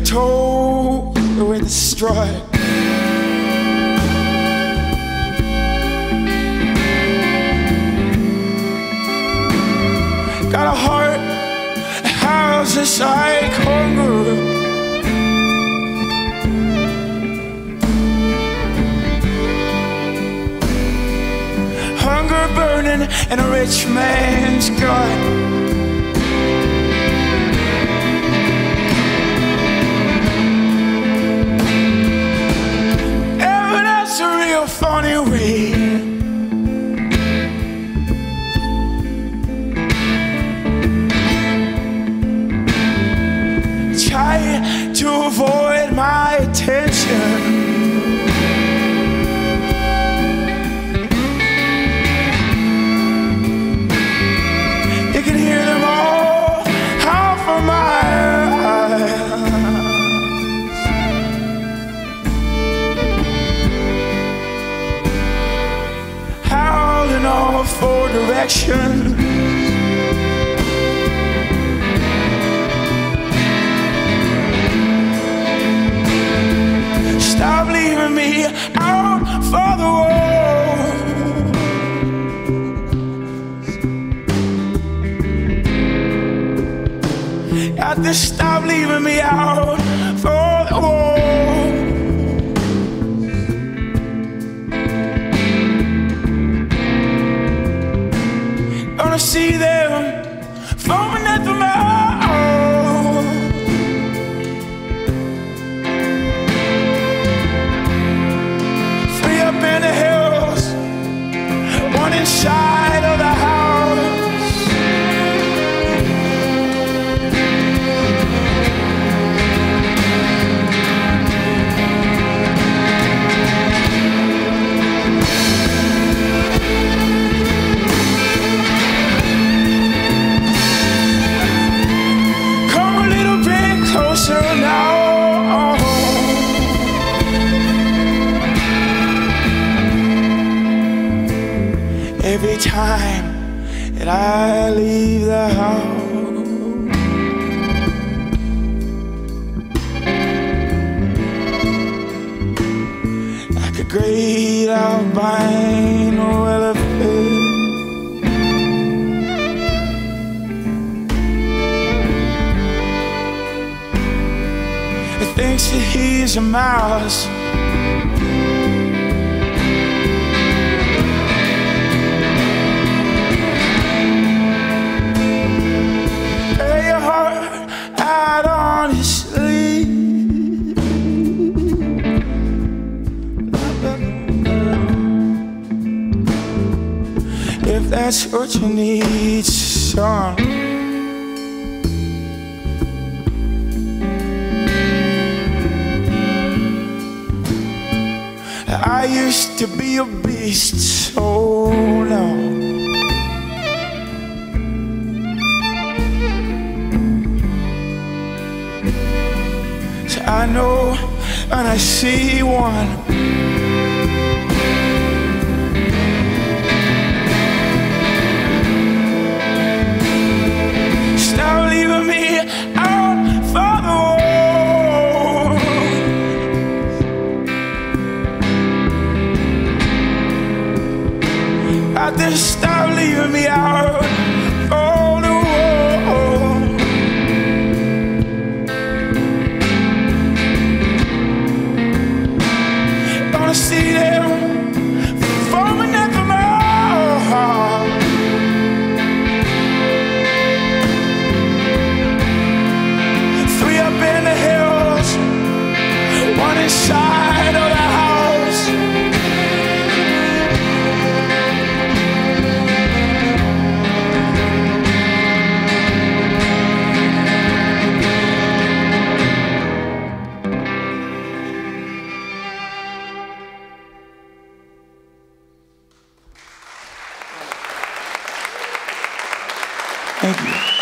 toe with a strut. Got a heart that houses like hunger. Hunger burning in a rich man's gut. Evidence a real funny way. Try to avoid my attention. You can hear them all half a mile, howling all four directions. Stop leaving me out for the walls. Got to stop leaving me out for the walls. Gonna see them foaming at the mouth. In the hills, one inside of the house. Come a little bit closer now. Every time that I leave the house, like a great albino elephant, it thinks that he's a mouse. If that's what you need, son. I used to be a beast, so no. So I know when I see one, stop leaving me out for the walls. I just stop leaving me out for the walls. Gonna see them foaming at the mouth. In the hills, one inside of the house. Thank you.